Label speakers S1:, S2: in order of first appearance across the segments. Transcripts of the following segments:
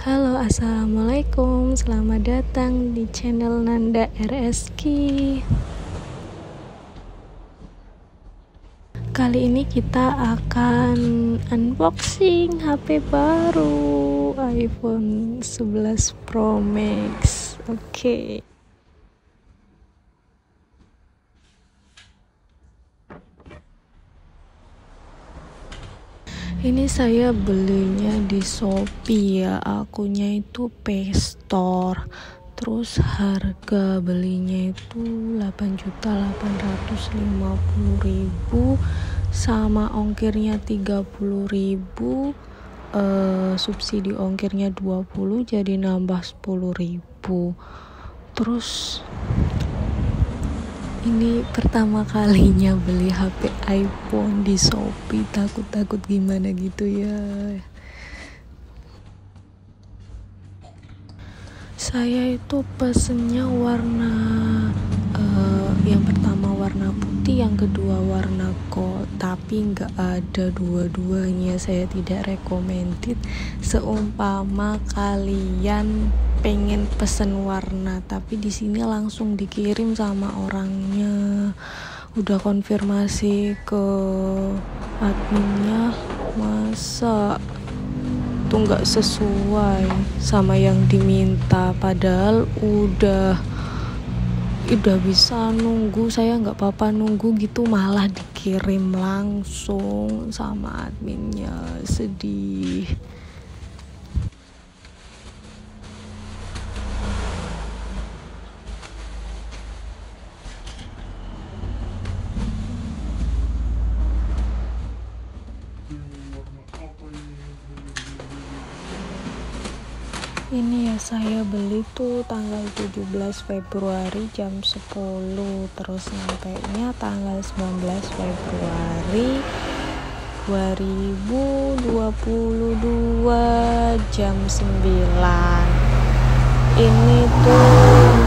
S1: Halo, assalamualaikum. Selamat datang di channel Nanda RSQ. Kali ini kita akan unboxing HP baru iPhone 11 Pro Max. Oke. Ini saya belinya di Shopee ya, akunnya itu Paystore. Terus harga belinya itu 8.850.000 sama ongkirnya 30.000, subsidi ongkirnya 20 jadi nambah 10.000. Terus ini pertama kalinya beli HP iPhone di Shopee, takut gimana gitu ya. Saya itu pesennya warna yang pertama warna putih, yang kedua warna gold, tapi nggak ada dua-duanya. Saya tidak recommended. Seumpama kalian pengen pesen warna tapi di sini langsung dikirim sama orangnya, udah konfirmasi ke adminnya, masa tuh nggak sesuai sama yang diminta, padahal udah bisa nunggu. Saya nggak apa-apa nunggu gitu, malah dikirim langsung sama adminnya. Sedih. Ini ya, saya beli tuh tanggal 17 Februari jam 10, terus nyampainya tanggal 19 Februari 2022 jam 9. Ini tuh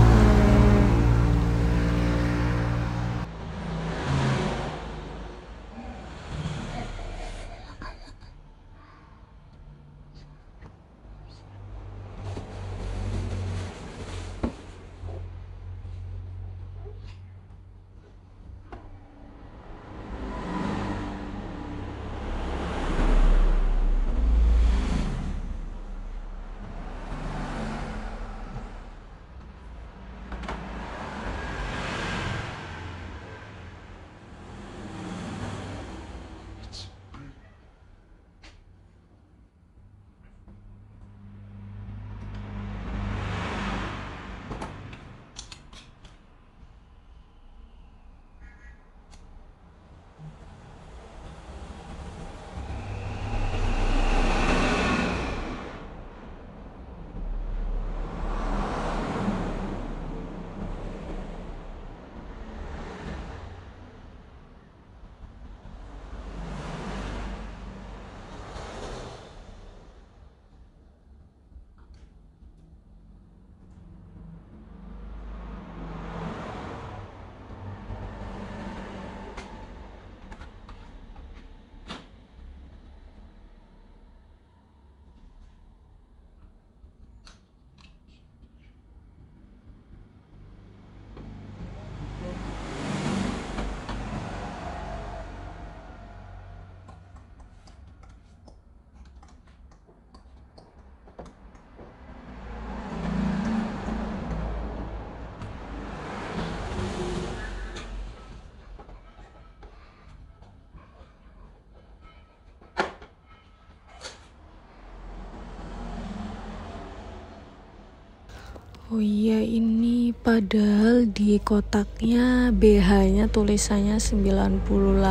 S1: oh iya, ini padahal di kotaknya BH-nya tulisannya 98,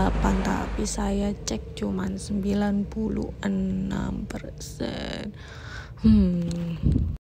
S1: tapi saya cek cuman 96%.